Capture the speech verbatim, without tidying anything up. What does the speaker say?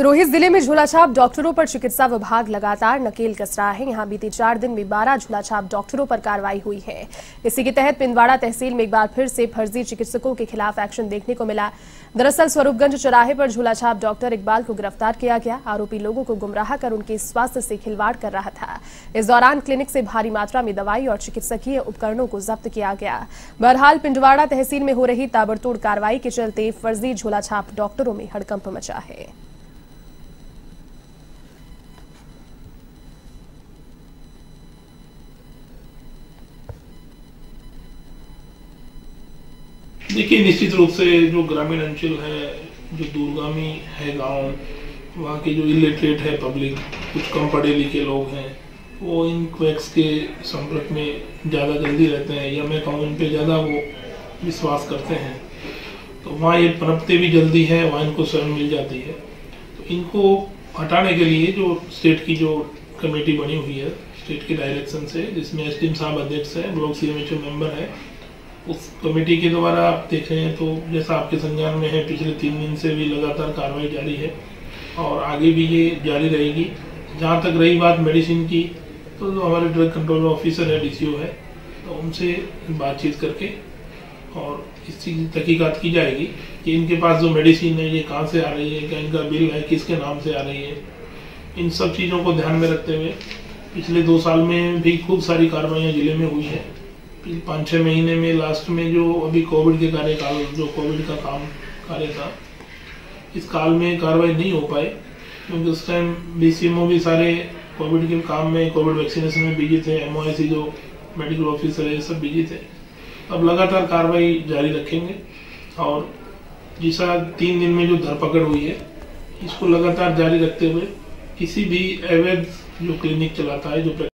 सिरोही जिले में झोलाछाप डॉक्टरों पर चिकित्सा विभाग लगातार नकेल कस रहा है। यहां बीते चार दिन में बारह झोलाछाप डॉक्टरों पर कार्रवाई हुई है। इसी के तहत पिंदवाड़ा तहसील में एक बार फिर से फर्जी चिकित्सकों के खिलाफ एक्शन देखने को मिला। दरअसल स्वरूपगंज चौराहे पर झोलाछाप डॉक्टर इकबाल को गिरफ्तार किया गया। आरोपी लोगों को गुमराह कर उनके स्वास्थ्य से खिलवाड़ कर रहा था। इस दौरान क्लिनिक से भारी मात्रा में दवाई और चिकित्सकीय उपकरणों को जब्त किया गया। बहरहाल पिंदवाड़ा तहसील में हो रही ताबड़तोड़ कार्रवाई के चलते फर्जी झोलाछाप डॉक्टरों में हड़कंप मचा है। देखिए, निश्चित रूप से जो ग्रामीण अंचल है, जो दूरगामी है गांव, वहाँ के जो इलिटरेट है पब्लिक, कुछ कम पढ़े लिखे लोग हैं, वो इन क्वैक्स के संपर्क में ज़्यादा जल्दी रहते हैं या मैं कहूँ इन पे ज़्यादा वो विश्वास करते हैं। तो वहाँ ये पनपते भी जल्दी है, वहाँ इनको शरण मिल जाती है। तो इनको हटाने के लिए जो स्टेट की जो कमेटी बनी हुई है स्टेट के डायरेक्शन से, जिसमें एस डी एम साहब अध्यक्ष है, block C M H O member है, उस कमेटी के द्वारा आप देख रहे हैं तो जैसा आपके संज्ञान में है, पिछले तीन दिन से भी लगातार कार्रवाई जारी है और आगे भी ये जारी रहेगी। जहाँ तक रही बात मेडिसिन की, तो जो हमारे ड्रग कंट्रोल ऑफिसर है, डी सी ओ है, तो उनसे बातचीत करके और इस चीज़ की तहकीकात की जाएगी कि इनके पास जो मेडिसिन है ये कहाँ से आ रही है, क्या इनका बिल है, किसके नाम से आ रही है। इन सब चीज़ों को ध्यान में रखते हुए पिछले दो साल में भी खूब सारी कार्रवाइयाँ जिले में हुई है। पाँच छः महीने में लास्ट में जो अभी कोविड के कार्यकाल, जो कोविड का काम कार्य था, इस काल में कार्रवाई नहीं हो पाए क्योंकि उस time B C M O भी सारे कोविड के काम में, कोविड वैक्सीनेशन में बिजी थे, एम ओ आई सी जो मेडिकल ऑफिसर है, सब बिजी थे। अब लगातार कार्रवाई जारी रखेंगे और जैसा तीन दिन में जो धरपकड़ हुई है, इसको लगातार जारी रखते हुए किसी भी अवैध जो क्लिनिक चलाता है, जो